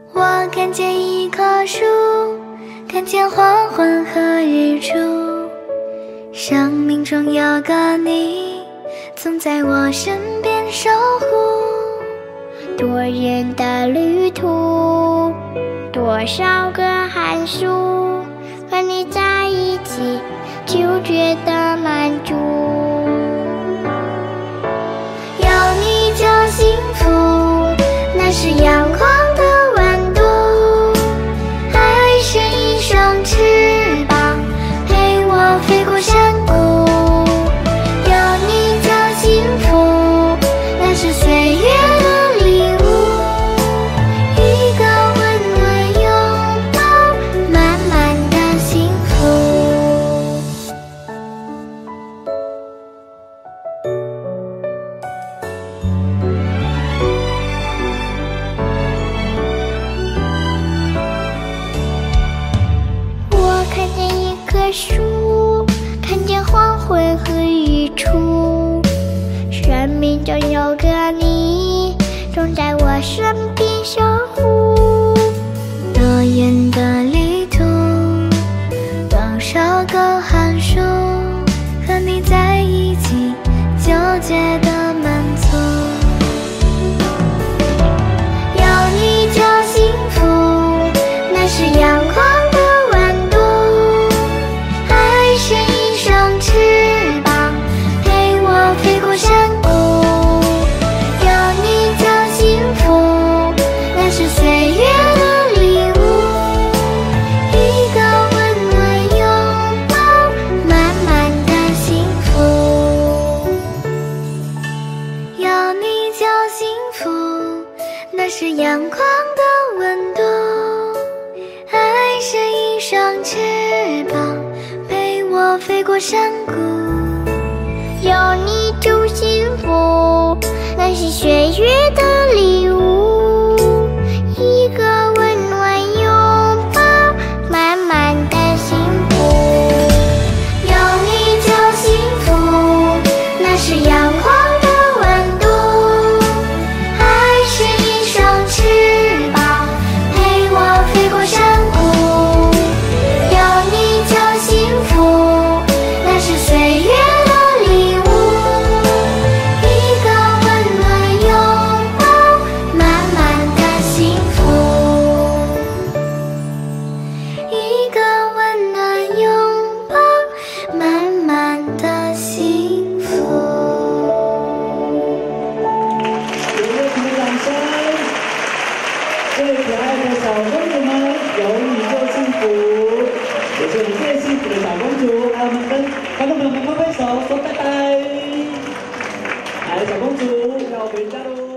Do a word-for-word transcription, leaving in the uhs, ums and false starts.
我看见一棵树，看见黄昏和日出，生命中有个你，总在我身边守护。 多远的旅途，多少个寒暑，和你在一起就觉得满足。 有你就幸福，那是阳光的温度。爱是一双翅膀，陪我飞过山谷。有你就幸福，那是岁月的礼物。一个温暖拥抱，满满的幸福。 我看见一棵树，看见黄昏和日出，生命中有个你，总在我身边守护。 多远的旅途，多少个寒暑，和你在一起就觉得满足。有你就幸福，那是阳光的温度。爱是一双翅膀，陪我飞过山谷。有你就幸福，那是岁月的礼物。一个温暖拥抱，满满的幸福。有你就幸福，那是阳光的温度。爱是一双翅膀，陪我飞过山谷。 有你就幸福，那是岁月的礼物。一个温暖拥抱，满满的幸福。 有你就幸福，那是阳光的温度。爱是一双翅膀，陪我飞过山谷。有你就幸福，那是岁月的礼物。一个温暖拥抱，满满的幸福。一个温暖拥抱，满满的幸福。 有热情的掌声！最可爱的小公主们，有你就幸福，也是你最幸福的小公主。来，我们跟观众朋友们挥挥手，说拜拜。来，小公主要回家喽。